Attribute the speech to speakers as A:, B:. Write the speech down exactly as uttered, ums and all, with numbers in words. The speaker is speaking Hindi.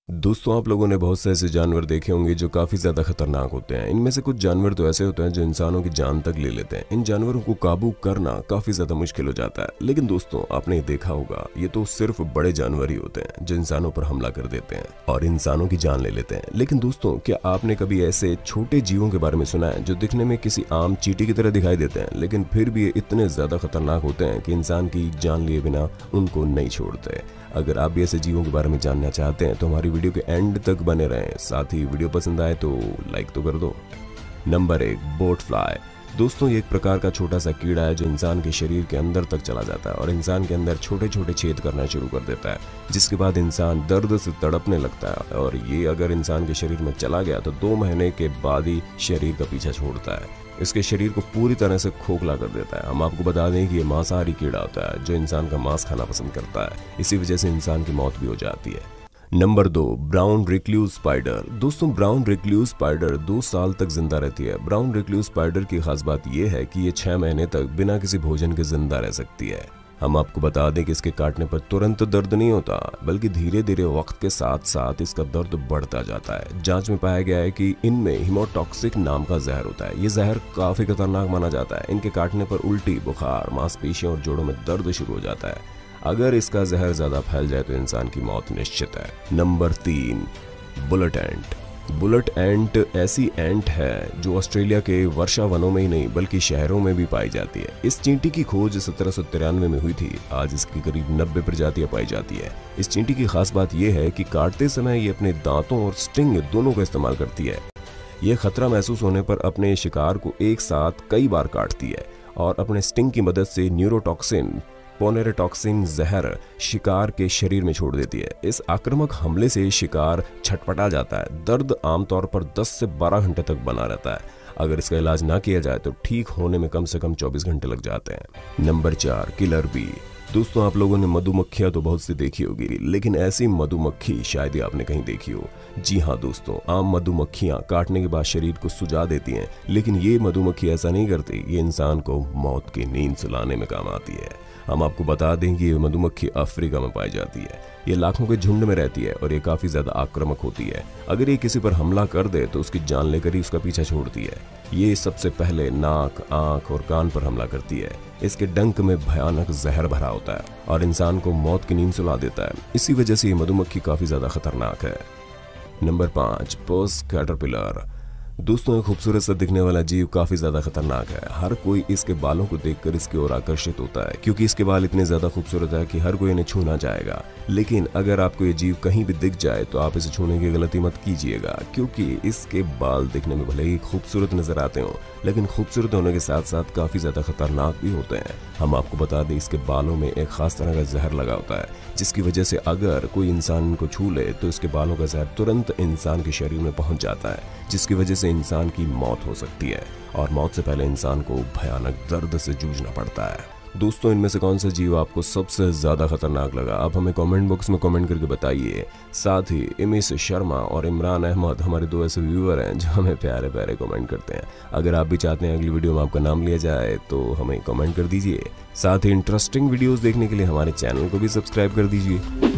A: दोस्तों, आप लोगों ने बहुत से ऐसे जानवर देखे होंगे जो काफ़ी ज़्यादा खतरनाक होते हैं। इनमें से कुछ जानवर तो ऐसे होते हैं जो इंसानों की जान तक ले लेते हैं। इन जानवरों को काबू करना काफ़ी ज़्यादा मुश्किल हो जाता है। लेकिन दोस्तों, आपने देखा होगा, ये तो सिर्फ बड़े जानवर ही होते हैं जो इंसानों पर हमला कर देते हैं और इंसानों की जान ले लेते हैं। लेकिन दोस्तों, क्या आपने कभी ऐसे छोटे जीवों के बारे में सुना है जो दिखने में किसी आम चींटी की तरह दिखाई देते हैं, लेकिन फिर भी ये इतने ज़्यादा खतरनाक होते हैं कि इंसान की जान लिए बिना उनको नहीं छोड़ते। अगर आप भी ऐसे जीवों के बारे में जानना चाहते हैं तो हमारी वीडियो के एंड तक बने रहें। साथ ही वीडियो पसंद आए तो लाइक तो कर दो। नंबर एक, बोट फ्लाई। दोस्तों, ये एक प्रकार का छोटा सा कीड़ा है जो इंसान के शरीर के अंदर तक चला जाता है और इंसान के अंदर छोटे छोटे छेद करना शुरू कर देता है, जिसके बाद इंसान दर्द से तड़पने लगता है। और ये अगर इंसान के शरीर में चला गया तो दो महीने के बाद ही शरीर का पीछा छोड़ता है। इसके शरीर को पूरी तरह से खोखला कर देता है। हम आपको बता दें कि ये मांसाहारी कीड़ा होता है जो इंसान का मांस खाना पसंद करता है। इसी वजह से इंसान की मौत भी हो जाती है। नंबर दो, ब्राउन रिक्लूज स्पाइडर। दोस्तों, ब्राउन रिक्लूज स्पाइडर दो साल तक जिंदा रहती है। ब्राउन रिक्लूज स्पाइडर की खास बात यह है कि ये छह महीने तक बिना किसी भोजन के जिंदा रह सकती है। हम आपको बता दें कि इसके काटने पर तुरंत दर्द नहीं होता, बल्कि धीरे धीरे वक्त के साथ साथ इसका दर्द बढ़ता जाता है। जांच में पाया गया है कि इनमें हीमोटॉक्सिक नाम का जहर होता है। ये जहर काफी खतरनाक माना जाता है। इनके काटने पर उल्टी, बुखार, मांसपेशियों और जोड़ों में दर्द शुरू हो जाता है। अगर इसका जहर ज्यादा फैल जाए तो इंसान की मौत निश्चित है। नंबर तीन, बुलेट एंट। बुलेट एंट ऐसी एंट है जो ऑस्ट्रेलिया के वर्षा वनों में ही नहीं बल्कि शहरों में भी पाई जाती है। इस चींटी की खोज सत्रह सौ तिरानवे में हुई थी। आज इसकी करीब नब्बे प्रजातियां पाई जाती है। इस चींटी की खास बात यह है कि काटते समय ये अपने दांतों और स्टिंग दोनों का इस्तेमाल करती है। ये खतरा महसूस होने पर अपने शिकार को एक साथ कई बार काटती है और अपने स्टिंग की मदद से न्यूरोटॉक्सिन पोनेरोटॉक्सिन जहर शिकार के शरीर में छोड़ देती है। इस आक्रामक हमले से शिकार छटपटा जाता है। दर्द आमतौर पर दस से बारह घंटे तक बना रहता है। अगर इसका इलाज ना किया जाए तो ठीक होने में कम से कम चौबीस घंटे लग जाते हैं। नंबर चार, किलर बी। दोस्तों, आप लोगों ने मधुमक्खियां तो बहुत सी देखी होगी, लेकिन ऐसी मधुमक्खी शायद ही आपने कहीं देखी हो। जी हाँ दोस्तों, आम मधुमक्खियां काटने के बाद शरीर को सुजा देती हैं, लेकिन ये मधुमक्खी ऐसा नहीं करती। ये इंसान को मौत की नींद सुलाने में काम आती है। हम आपको बता दें कि ये मधुमक्खी अफ्रीका में पाई जाती है। ये लाखों के झुंड में रहती है और ये काफी ज्यादा आक्रामक होती है। अगर ये किसी पर हमला कर दे तो उसकी जान लेकर ही उसका पीछा छोड़ती है। ये सबसे पहले नाक, आंख और कान पर हमला करती है। इसके डंक में भयानक जहर भरा होता है और इंसान को मौत की नींद सुला देता है। इसी वजह से ये मधुमक्खी काफी ज्यादा खतरनाक है। नंबर पाँच, पस कैटरपिलर। दोस्तों, एक खूबसूरत सा दिखने वाला जीव काफी ज्यादा खतरनाक है। हर कोई इसके बालों को देखकर इसकी ओर आकर्षित होता है, क्योंकि इसके बाल इतने ज्यादा खूबसूरत है कि हर कोई इन्हें छूना चाहेगा। लेकिन अगर आपको ये जीव कहीं भी दिख जाए तो आप इसे छूने की गलती मत कीजिएगा, क्योंकि इसके बाल दिखने में भले ही खूबसूरत नजर आते हो, लेकिन खूबसूरत होने के साथ साथ काफी ज्यादा खतरनाक भी होते हैं। हम आपको बता दें, इसके बालों में एक खास तरह का जहर लगा होता है, जिसकी वजह से अगर कोई इंसान इनको छू ले तो इसके बालों का जहर तुरंत इंसान के शरीर में पहुंच जाता है, जिसकी वजह से इंसान की मौत हो सकती है और मौत से पहले इंसान को भयानक दर्द से जूझना पड़ता है। दोस्तों, इनमें से कौन सा जीव आपको सबसे ज्यादा खतरनाक लगा? आप हमें कमेंट बॉक्स में कमेंट करके बताइए। साथ ही इमिस शर्मा और इमरान अहमद हमारे दो ऐसे व्यूअर हैं जो हमें प्यारे प्यारे कमेंट करते हैं। अगर आप भी चाहते हैं अगली वीडियो में आपका नाम लिया जाए तो हमें कमेंट कर दीजिए। साथ ही इंटरेस्टिंग वीडियोस देखने के लिए हमारे चैनल को भी सब्सक्राइब कर दीजिए।